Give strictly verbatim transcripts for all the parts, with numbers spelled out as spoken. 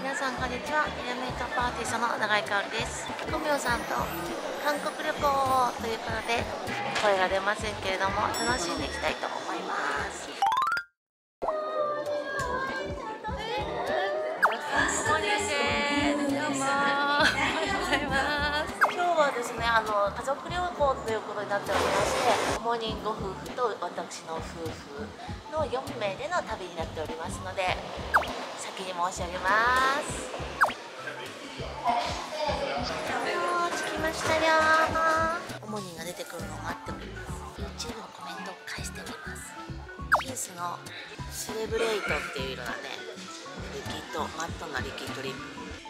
皆さんこんにちは。エレメイトパーティーの永井香織です。コミョさんと韓国旅行ということで声が出ませんけれども楽しんでいきたいと思います。モーニングです。どうもおはようございます。今日はですね、あの家族旅行ということになっておりまして、モーニングご夫婦と私の夫婦のよんめいでの旅になっておりますので、先に申し上げます。着きましたよ。オモニーが出てくるのを待っております。 YouTube のコメントを返しております。キースのセレブレイトっていう色だね。リキッドマットなリキッドリップ、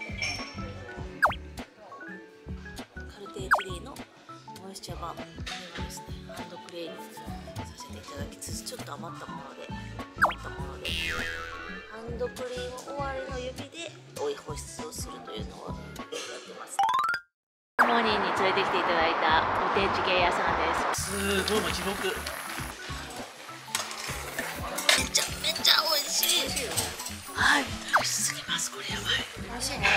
カルティエツリーのモイスチャーバーム、これはですねハンドクレーニングさせていただきつつ、ちょっと余ったもので余ったものでハンドクリーム終わりの指で追い保湿をするというのをやってます。モーニーに連れてきていただいたお手チゲ屋さんです。 すごいもう地獄。めちゃめちゃ美味しい。はい、美味しすぎます。これやばい。美味しいね。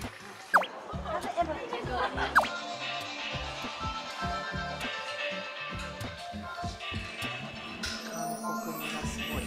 韓国味がすごい。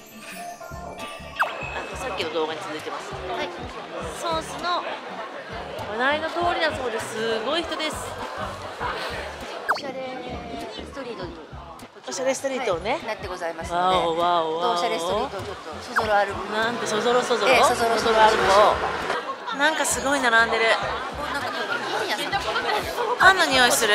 あとさっきの動画に続いてます。はい。ソースの話題の通りだそうです。すごい人です。 おしゃれストリートにおしゃれストリートをね、 はい、なってございますので、 わおわおわお、 おしゃれストリートをちょっとそぞろ歩く、 なんてそぞろそぞろ、 ええ、そぞろそぞろ歩く、なんかすごい並んでる。 なんかパン屋さん、 パンの匂いする。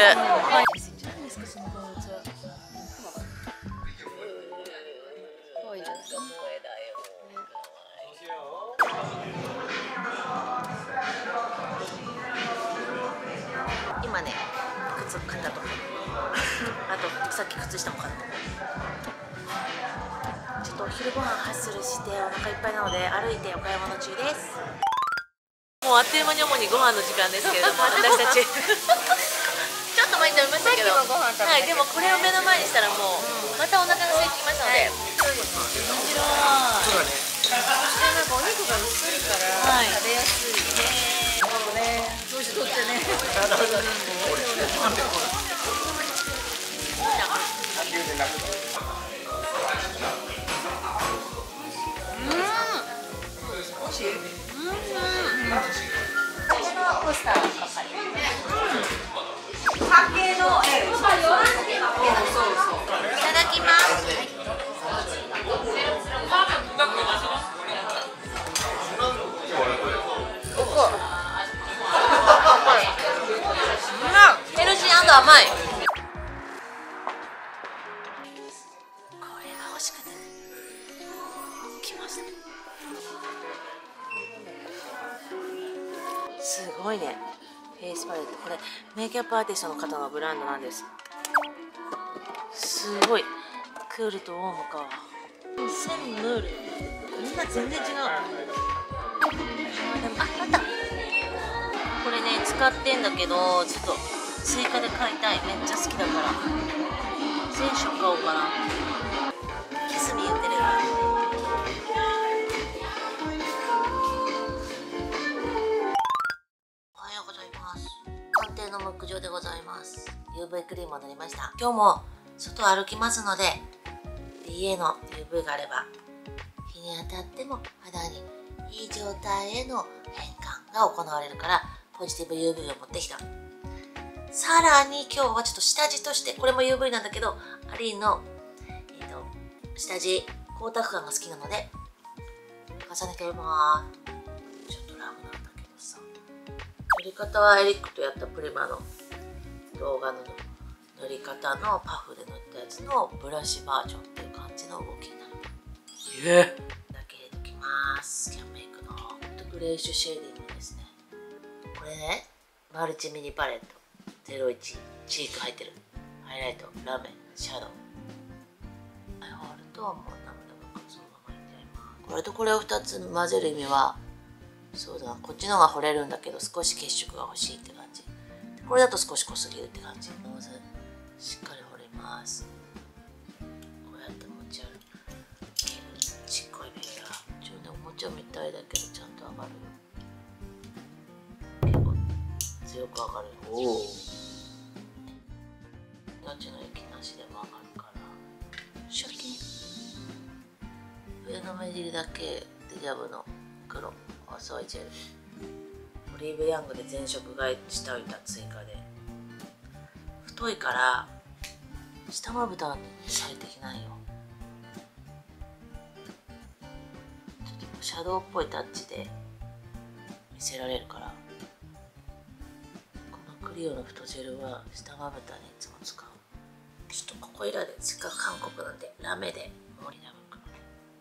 今ね、靴買ったとこ、あとさっき靴下も買った。ちょっとお昼ご飯ハッスルしてお腹いっぱいなので歩いてお買い物中です。もうあっという間に主にご飯の時間ですけれども、私たちちょっと前に食べましたけど、はい、でもこれを目の前にしたらもうまたお腹が空いてきましたので、面白い。 なんかお肉が薄いから食べやすいね。そうね、年取ってね。ポスターが書かれてる。酒のえ、いただきます。ヘルシー&甘い。これが欲しくて来ました。すごいね。フェイスパレット、これメイクアップアーティストの方のブランドなんです。すごいクールとウォームか。センヌール、みんな全然違う。でもあ、あった。これね使ってんだけど、ちょっと追加で買いたい。めっちゃ好きだから全色買おうかな。キスミ言ってる。おはようございます。鑑定の木上でございます。 ユーブイ クリームを塗りました。今日も外歩きますので ディーエー の ユーブイ があれば日に当たっても肌にいい状態への変換が行われるからポジティブ ユーブイ を持ってきた。さらに今日はちょっと下地として、これも ユーブイ なんだけど、アリーンの、えー、と下地光沢感が好きなので重ねております。ちょっとラフなんだけどさ、塗り方はエリックとやったプリマの動画の塗り方のパフで塗ったやつのブラシバージョンっていう感じの動きになる。 えだけ入れときます。キャンメイクのグレーシュシェーディングですね。これね、マルチミニパレットゼロイチ、チーク入ってる。ハイライト、ラメ、シャドウ、アイホールともう涙がそのままいっちゃいます。これとこれをふたつ混ぜる意味は、そうだな、こっちの方が惚れるんだけど少し血色が欲しいって感じ。これだと少し濃すぎるって感じ。ノーズしっかり惚れます。こうやって持ち歩くちっこいビーラー。ちょっとおもちゃみたいだけどちゃんと上がる。 強く上がる。 おお。 命の息なしでも上がるから。シャキン。上の目尻だけデジャブの黒細いジェル。オリーブヤングで全色買いしておいた追加で。太いから下まぶたに最適なんよ。ちょっとシャドウっぽいタッチで見せられるから。このクリオの太ジェルは下まぶたにいつも使う。ちょっとここいらでせっかく韓国なんでラメで盛りなぶく。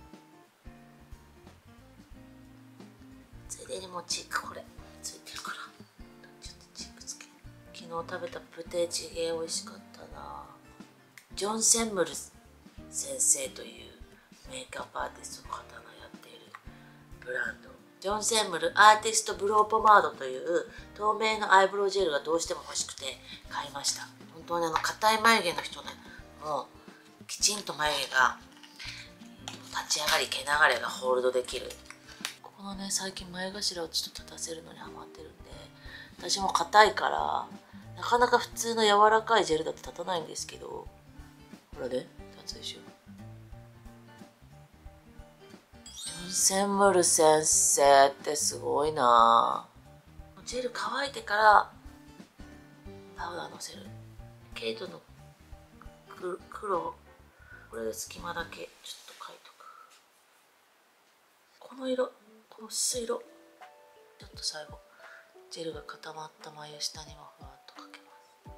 ついでにもうチークこれついてるからちょっとチークつける。昨日食べたプテチゲ美味しかったな。ジョン・センムル先生というメイクアップアーティストの方がやっているブランド、ジョン・センムルアーティストブローポマードという透明のアイブロウジェルがどうしても欲しくて買いました。本当にあの硬い眉毛の人ね、もうきちんと眉毛が立ち上がり毛流れがホールドできる。ここのね、最近眉頭をちょっと立たせるのにハマってるんで、私も硬いからなかなか普通の柔らかいジェルだと立たないんですけど、これで立つでしょ。ジョン・センムル先生ってすごいな。ジェル乾いてからパウダーのせる。ケイトの黒、これで隙間だけちょっと描いとく。この色、この薄い色、ちょっと最後ジェルが固まった眉下にもふわっとかけます。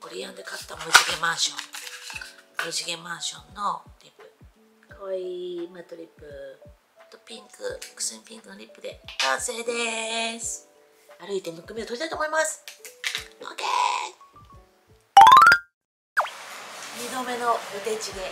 オリアンで買った無次元マンション無次元マンションのリップ、かわいいマットリップとピンク、くすみピンクのリップで完成です。歩いてむくみを取りたいと思います。 オーケー。 にどめのブテチゲ、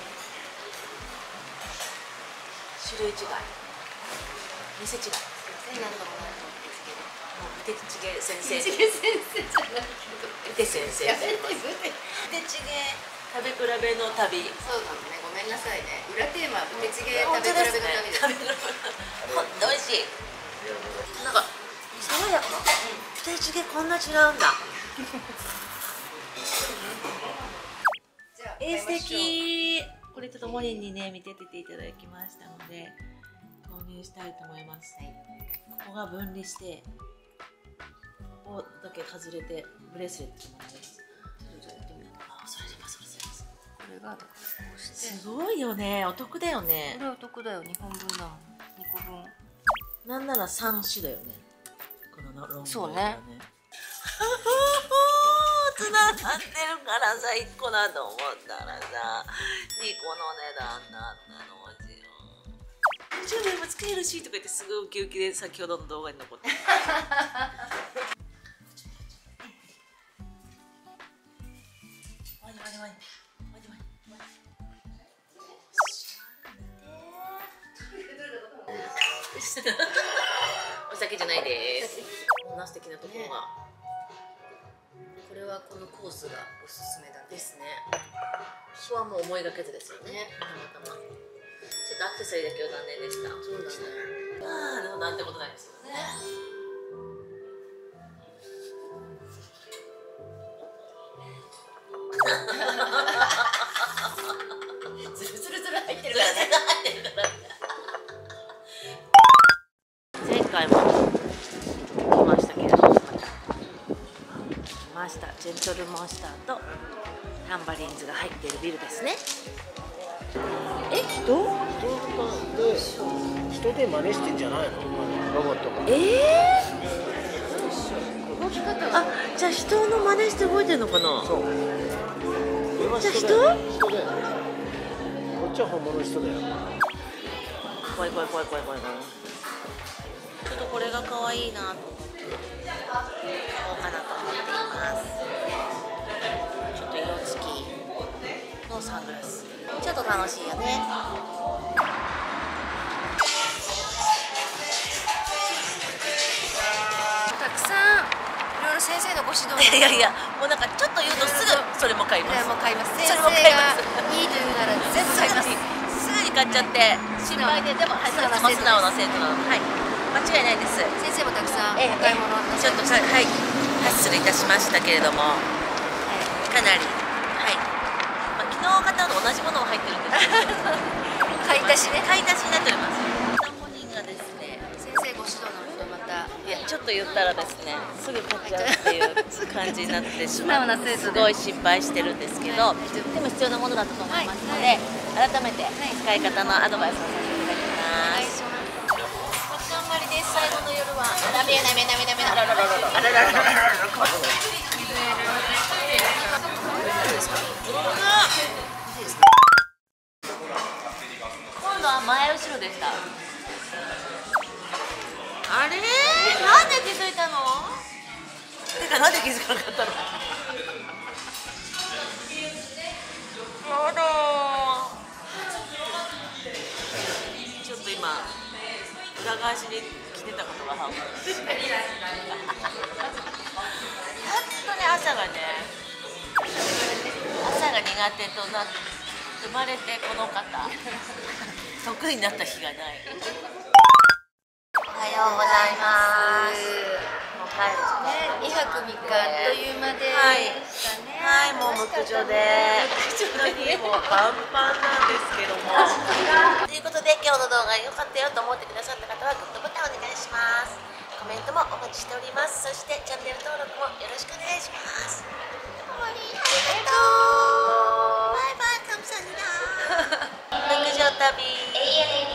種類違い、店違い。何度も何度もブテチゲ、もうブテチゲ先生、ブテチゲ先生じゃないけどブテ先生、ブテチゲ食べ比べの旅。 そうなのね、ごめんなさいね。裏テーマブテチゲ食べ比べの旅です。 ほんと美味しい。なんか爽やか。ブテチゲこんな違うんだ。えー、素敵。これちょっとモリンにね見てていただきましたので購入したいと思います。はい、ここが分離してここだけ外れてブレスレットになります。あ、それでます、それでます。 これがこうしてすごいよね。お得だよね。 これお得だよ。にほんぶんだもん。にこぶん。 なんならさん種だよね。このロング、 そうね。 つながってるからさ、いっこだと思ったらさ、にこの値段なんだろうしよ。じゅうねんも使えるしとか言ってすぐウキウキで先ほどの動画に残って。お酒じゃないです。こんな素敵なところが。 これはこのコースがおすすめだですね。ここはもう思いがけずですよね。たまたま。ちょっとアクセサリーだけは残念でした。 そうだね。 ああ、でもなんてことないですよね。 ズルズルズル入ってるからね。 前回も来ましたけれども、来ました。ジェントルモンスターとタンバリンズが入っているビルですね。え、人？ 人で真似してんじゃないの？ロボットが。 え動き方ー、あ、じゃあ人の真似して動いてるのかな？ そう。 じゃあ人？ 人だよ。こっちは本物の人だよ。 怖い怖い怖い怖い怖い。ちょっとこれが可愛いなと思って買おうかなと思っています。ちょっと色付きのサングラス。ちょっと楽しいよね。 たくさんいろいろ先生のご指導いやいや、もうなんかちょっと言うとすぐそれも買います。 もう買います。先それ生も買います。 がいいというなら全部買います。 すぐに買っちゃって心配で、でもはい、それも素直な生徒なので、はい、間違いないです。 先生もたくさんおええ買い物なさいました。 ちょっとはいはいは失礼いたしましたけれども、かなり、はい、まあ、昨日方と同じものが入ってるんですけど買い足しね。 買い足しになっております。サンポニンがですね、 先生ご指導の人また。 いやちょっっと言ったらですね、すぐ買っちゃうっていう感じになってしまうすごい失敗してるんですけど、でも必要なものだったと思いますので、改めて使い方のアドバイスをさせていただきます。こちらんまりです。最後の夜はダメダメダメダメあららららあらららら今度は前後ろでした。あれなんで気づいたの？てかなんで気づかなかったの？やだちょっと今裏返しに来てたことが半分本当に朝がね朝が苦手となって生まれてこの方得意になった日がない。おはようございます。もう帰る時間にはくみっかあっという間でしたね。 はい、もう牧場での日もパンパンなんですけどもということで今日の動画良かったよと思ってくださった方はグッドボタンお願いします。コメントもお待ちしております。そしてチャンネル登録もよろしくお願いします。終わりありがとう。バイバイ감사합니다。牧場旅